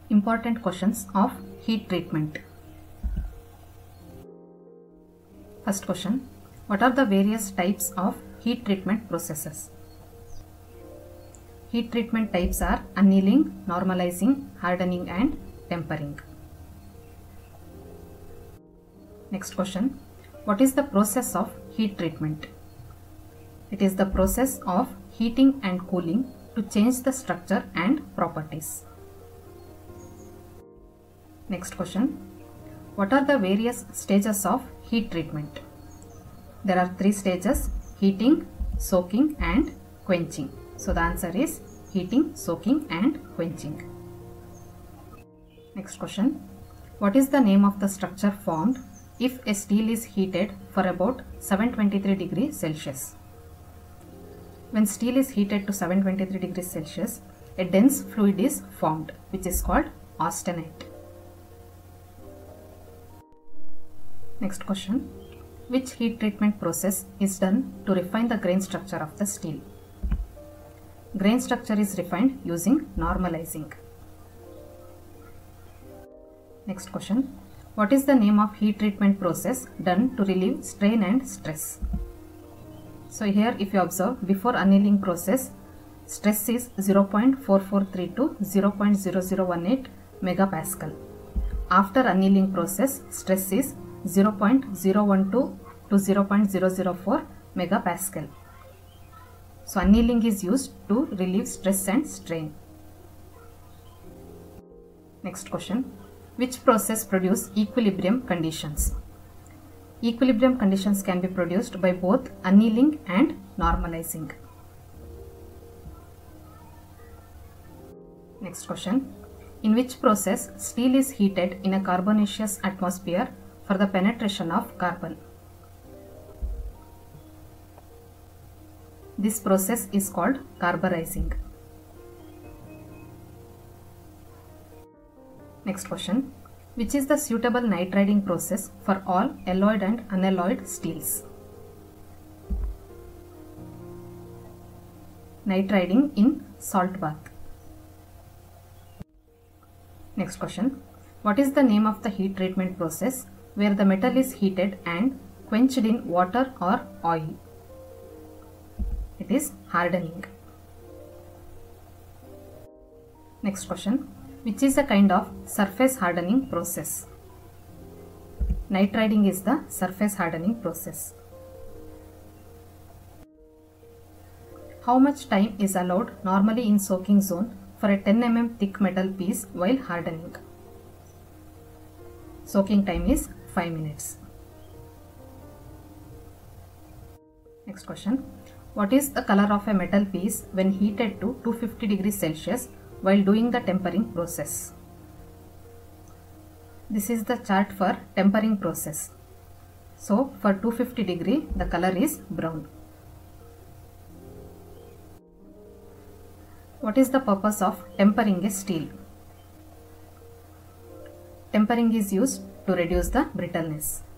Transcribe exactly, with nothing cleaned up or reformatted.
Important questions of heat treatment. First question. What are the various types of heat treatment processes? Heat treatment types are annealing, normalizing, hardening and tempering. Next question. What is the process of heat treatment? It is the process of heating and cooling to change the structure and properties. Next question. What are the various stages of heat treatment? There are three stages: heating, soaking and quenching. So the answer is heating, soaking and quenching. Next question. What is the name of the structure formed if a steel is heated for about seven hundred twenty-three degrees Celsius? When steel is heated to seven hundred twenty-three degrees Celsius, a dense fluid is formed which is called austenite. Next question. Which heat treatment process is done to refine the grain structure of the steel? Grain structure is refined using normalizing. Next question. What is the name of heat treatment process done to relieve strain and stress? So here if you observe, before annealing process, stress is zero point four four three to zero point zero zero one eight megapascal. After annealing process, stress is zero point zero one two to zero point zero zero four megapascal. So annealing is used to relieve stress and strain. Next question. Which process produce equilibrium conditions? Equilibrium conditions can be produced by both annealing and normalizing. Next question. In which process steel is heated in a carbonaceous atmosphere for the penetration of carbon? This process is called carburizing. Next question. Which is the suitable nitriding process for all alloyed and unalloyed steels? Nitriding in salt bath. Next question. What is the name of the heat treatment process where the metal is heated and quenched in water or oil? It is hardening. Next question. Which is a kind of surface hardening process? Nitriding is the surface hardening process. How much time is allowed normally in soaking zone for a ten millimeter thick metal piece while hardening? Soaking time is five minutes. Next question. What is the color of a metal piece when heated to two hundred fifty degrees Celsius while doing the tempering process? This is the chart for tempering process. So for two hundred fifty degree the color is brown. What is the purpose of tempering a steel? Tempering is used to reduce the brittleness.